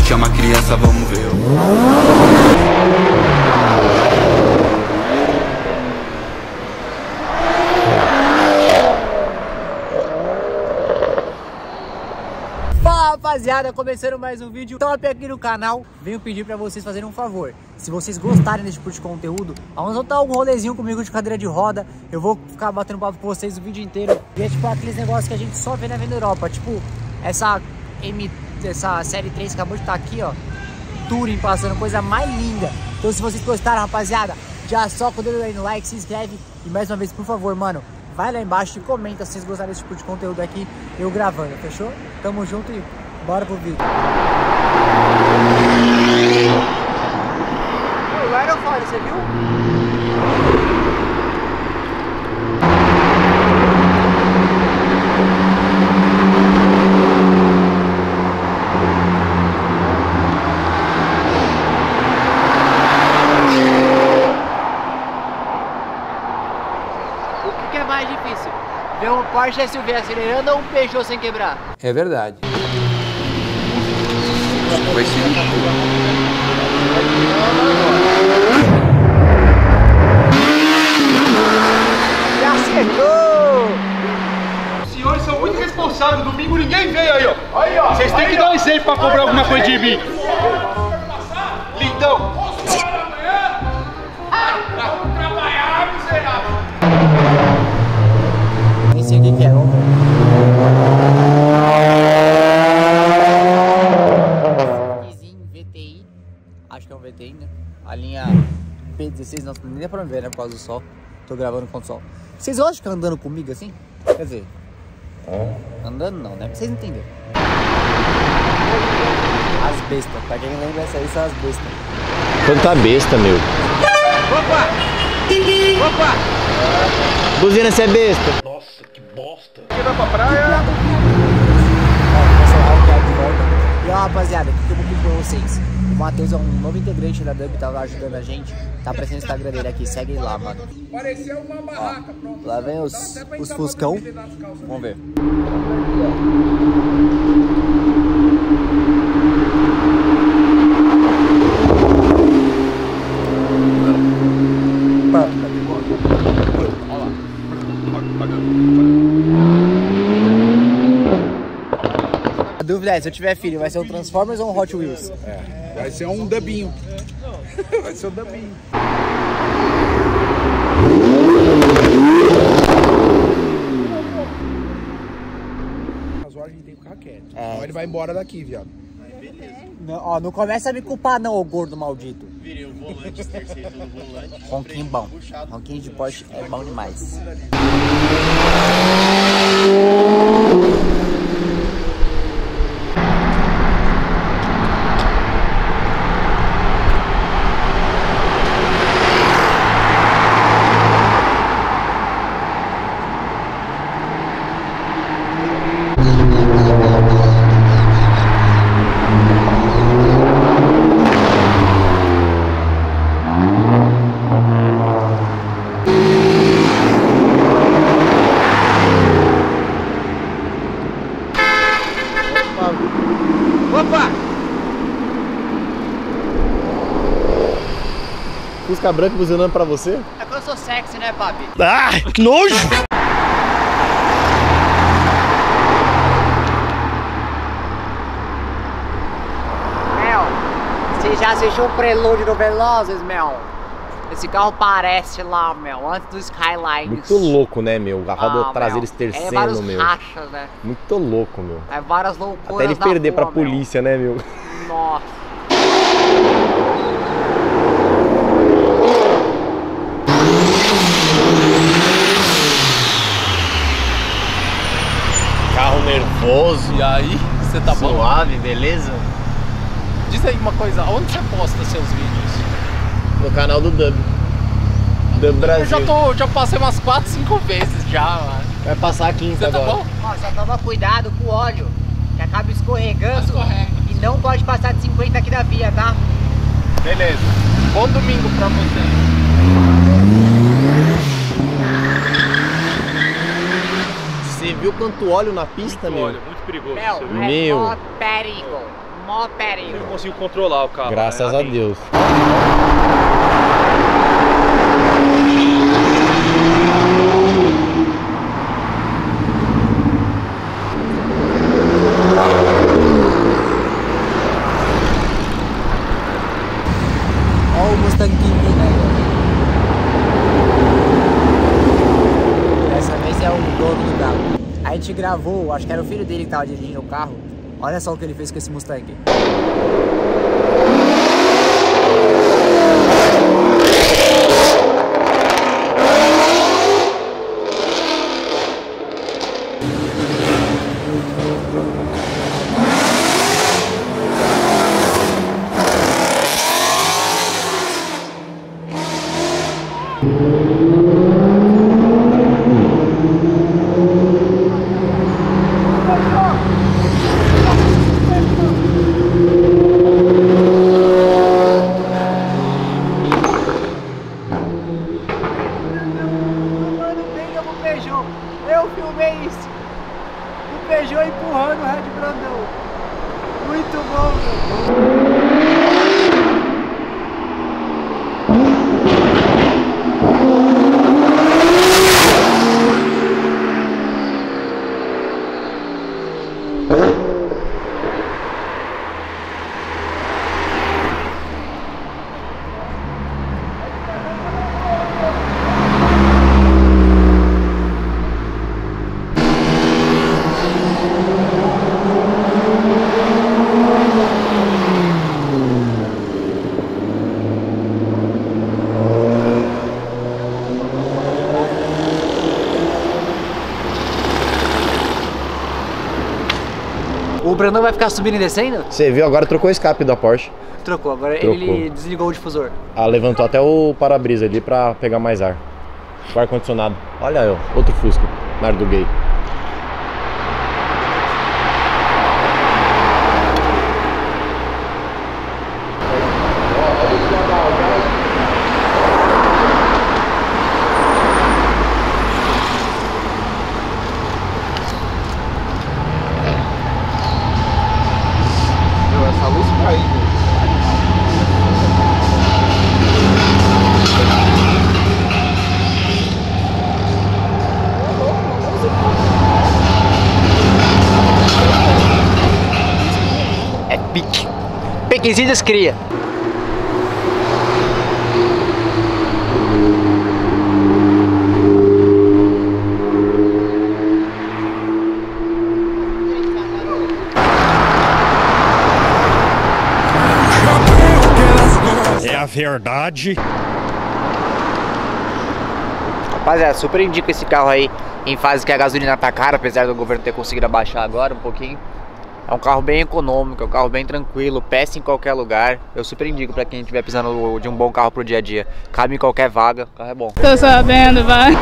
gente é uma criança, vamos ver. Fala rapaziada, começando mais um vídeo top aqui no canal. Venho pedir pra vocês fazerem um favor. Se vocês gostarem desse tipo de conteúdo, vamos botar um rolezinho comigo de cadeira de roda. Eu vou ficar batendo papo com vocês o vídeo inteiro. E é tipo aqueles negócios que a gente só vê na Venda Europa. Tipo, essa série 3 que acabou de estar aqui, ó. Touring passando, coisa mais linda. Então se vocês gostaram, rapaziada, já soca o dedo aí no like, se inscreve. E mais uma vez, por favor, mano, vai lá embaixo e comenta se vocês gostaram desse tipo de conteúdo aqui, eu gravando, fechou? Tamo junto e bora pro vídeo. O aerofólio, você viu? O que é mais difícil? Ver um Porsche SUV acelerando ou um Peugeot sem quebrar? É verdade. Vai ser Já acertou! Os senhores são muito responsáveis, domingo ninguém veio aí, ó. Vocês têm que dar um exemplo pra cobrar alguma coisa de mim. Lindão. Vamos trabalhar, miserável. Nem sei o que é, vamos ver. VTI, acho que é um VTI, né? A linha P16, não, nem dá pra ver, né? Por causa do sol. Tô gravando com o sol. Vocês gostam de ficar andando comigo assim? Quer dizer, andando não, né? Pra vocês entenderem. As bestas, pra quem lembra, essa aí são as bestas. Quanta besta, meu. Opa! Opa! Buzina, você é besta. Nossa, que bosta. Você vai pra praia? Ó, vou celular o cara de volta. E ó, rapaziada, o que eu vou pedir pra vocês? O Matheus é um novo integrante da Dub, tava ajudando a gente. Tá aparecendo o Instagram dele aqui, segue ele lá, mano. Pareceu uma barraca, pronto. Lá vem os Fuscão. Vamos ver. A dúvida é, se eu tiver filho, vai ser um Transformers ou um Hot Wheels? Vai ser um dubinho. Vai ser um dubinho. As horas a gente tem que ficar quieto. Então ele vai embora daqui, viado. Não, ó, não começa a me culpar não, ô gordo maldito. Virei o volante, terceiro no volante. Ronquinho bom. Ronquinho de Porsche é bom demais. Opa! Fusca branca buzinando pra você? É que eu sou sexy, né, papi? Ah, que nojo! Mel, você já assistiu o prelúdio do Velozes, Mel? Esse carro parece lá, Mel, antes do Skyline. Muito louco, né, meu? A roda traseira Mel. estercendo, É vários meu. rachas, né? Muito louco, meu. É várias loucuras. Até ele da perder rua, pra polícia, né, meu? Mel. Nossa. Carro nervoso. E aí, você tá bom? Suave, beleza? Diz aí uma coisa, onde você posta seus vídeos? No canal do Dub. Dub Brasil. Eu já passei umas 4, 5 vezes já, mano. Vai passar a quinta Você tá agora. bom? Ó, só toma cuidado com o óleo, que acaba escorregando. Escorrega. E não pode passar de 50 aqui da via, tá? Beleza. Bom domingo pra você. Você viu quanto óleo na pista, meu? Olha, muito perigoso. Mel, você viu? é Meu. mó perigo. mó perigo. Eu não consigo controlar o carro. Graças né? a Deus. Olha o Mustanguinho vindo aí, ó. Dessa vez é o dono do carro. A gente gravou, acho que era o filho dele que tava dirigindo o carro. Olha só o que ele fez com esse Mustang. Eu filmei isso. O Peugeot empurrando o Red Brandão. Muito bom, meu. O Brandão vai ficar subindo e descendo? Você viu, agora trocou o escape da Porsche. Trocou, agora Trocou. ele desligou o difusor. Ah, levantou até o para-brisa ali pra pegar mais ar. O ar-condicionado. Olha aí, ó, outro Fusca, na área do gay. Essa luz caindo. É pique. Piquezinho das cria. É a verdade. Rapaziada, super indico esse carro aí em fase que a gasolina tá cara, apesar do governo ter conseguido abaixar agora um pouquinho. É um carro bem econômico, é um carro bem tranquilo, peça em qualquer lugar. Eu super indico pra quem estiver precisando de um bom carro pro dia a dia. Cabe em qualquer vaga, o carro é bom. Tô sabendo, vai.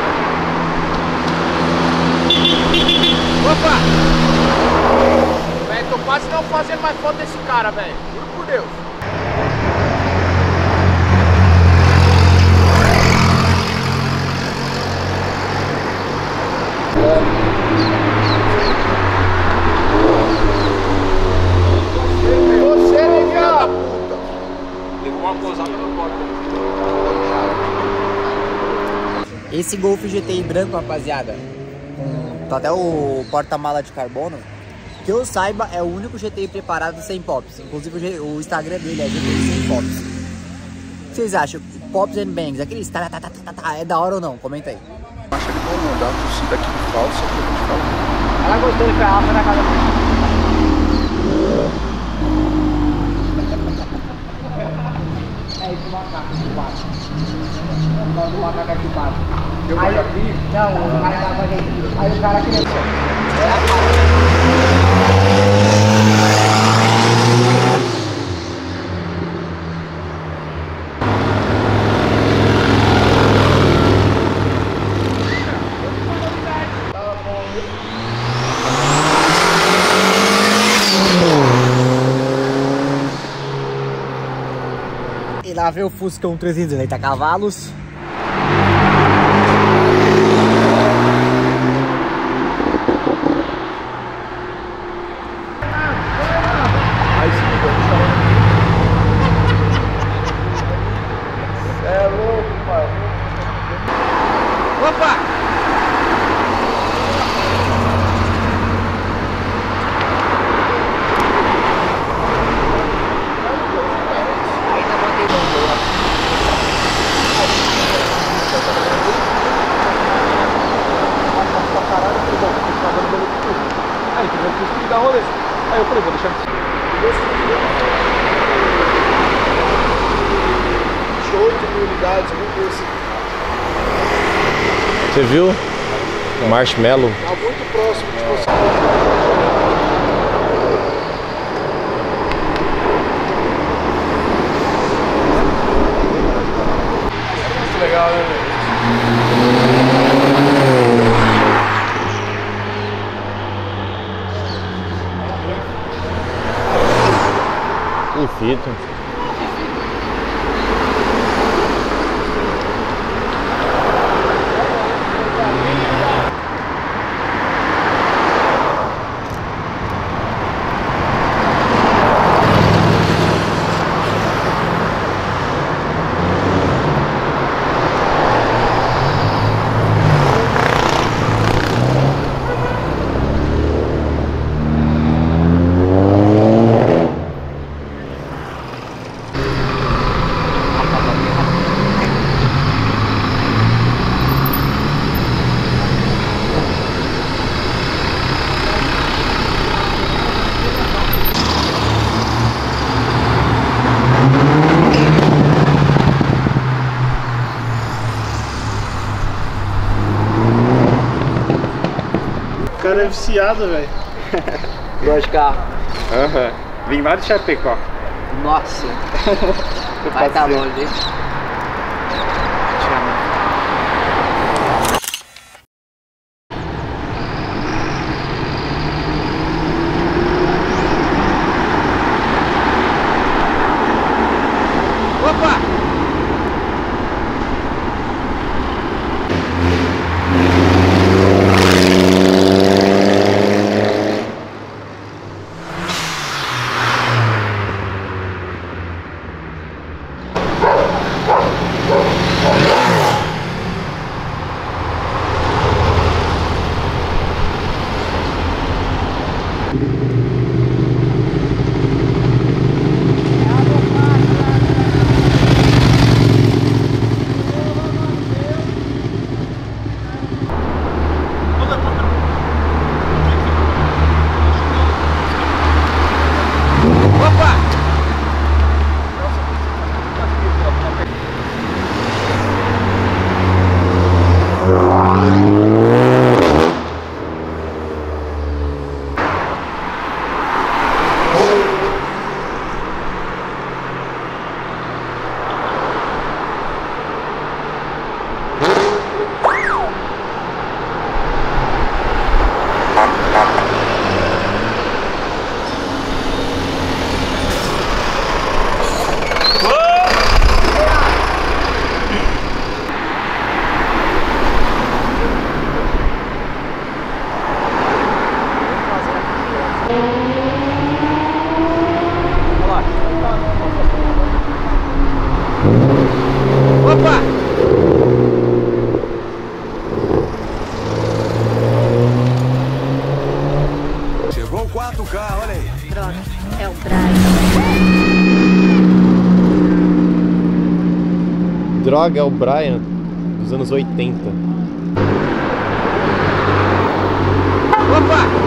Opa! Velho, tô quase não fazendo mais foto desse cara, velho. Juro por Deus. Você, filha da puta! Levou uma posada no corpo. Esse Golf GTI branco, rapaziada, tá até o porta-mala de carbono, que eu saiba é o único GTI preparado sem pops. Inclusive o Instagram dele é GTI sem pops. O que vocês acham? Pops and bangs, aqueles é da hora ou não? Comenta aí. Acha que vou mandar torcida aqui de falsa, que eu vou te falar. Ela gostou de ferrar, foi na casa dele. É isso, o macaco de baixo. O macaco aqui de baixo. Aí, não, o cara tava aqui. Aí o cara queria. E lá vem o Fuscão 380 cavalos. Aí, então eu fiz que dar rolê. Aí eu falei, vou deixar de... 28 mil unidades, muito coisa. Você viu? Marshmallow. Tá muito próximo de você. Muito legal, né, velho? Que fita. O cara é viciado, velho. Gosto de carro. Aham. Vim lá de Chapecó. Nossa. Vai tá longe, hein? Opa! Opa! Chegou o 4K, olha aí. Droga, é o Brian. Droga, é o Brian dos anos 80. Opa!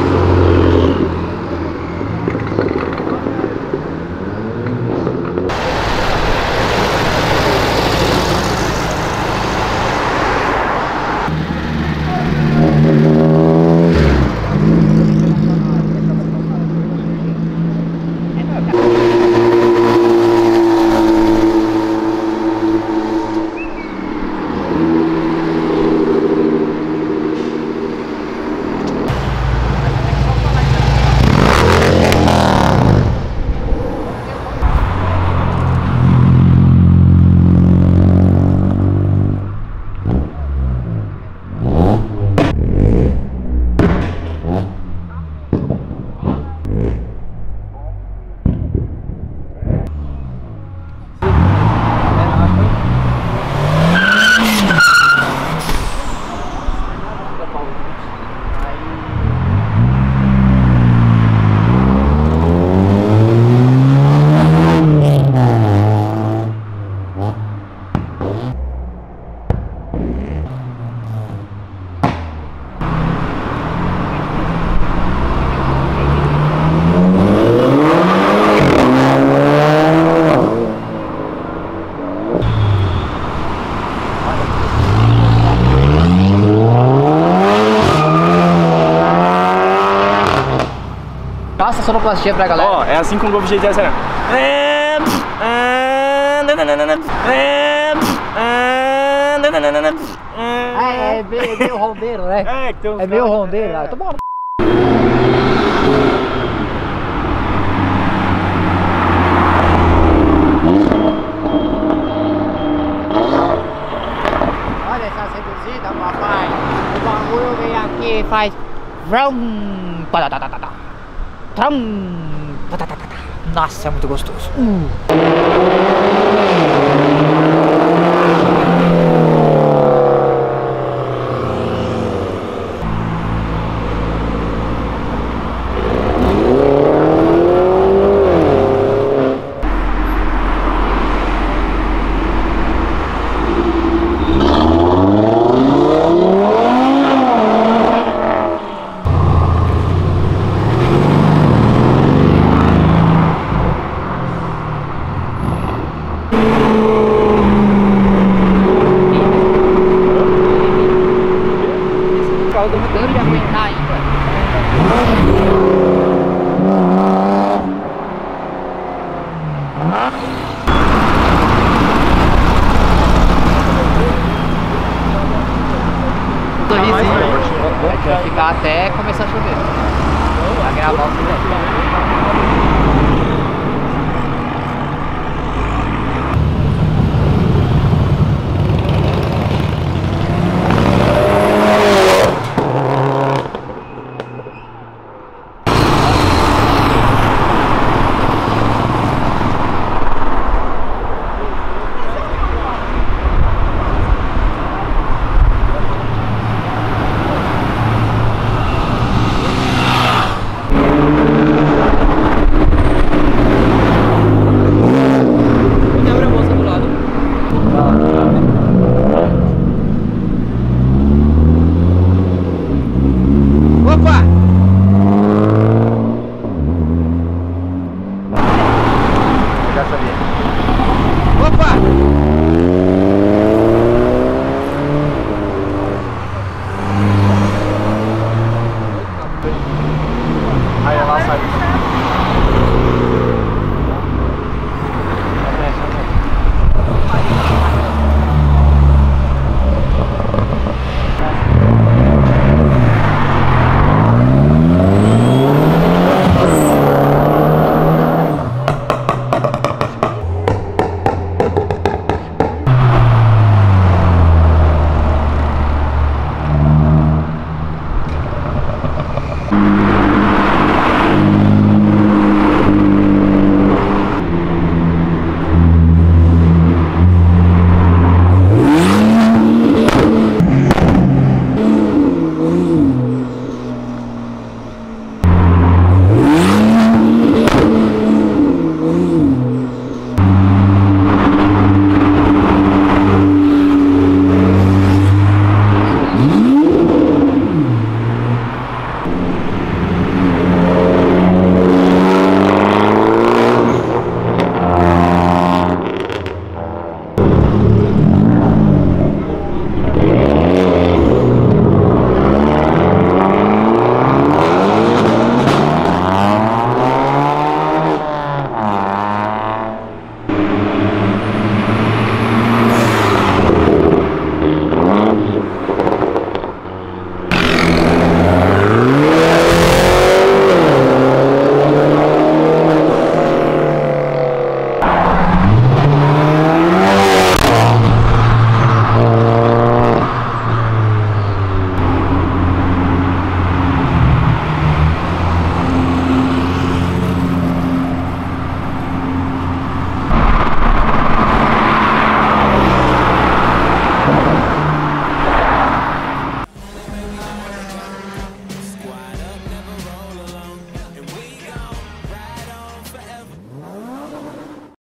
essa sonoplastia pra galera. Ó, é assim com o Golf GTS, né? É meio rondeiro, né? É, que tem uns É meio caras- rondeiro. Ah, tá bom. Olha essas reduzidas, papai. O bagulho vem aqui e faz vrum, patatatata, trum, patatatata. Nossa, é muito gostoso. Dando de aguentar ainda. A gente vai ficar até começar a chover. Vai gravar o filé.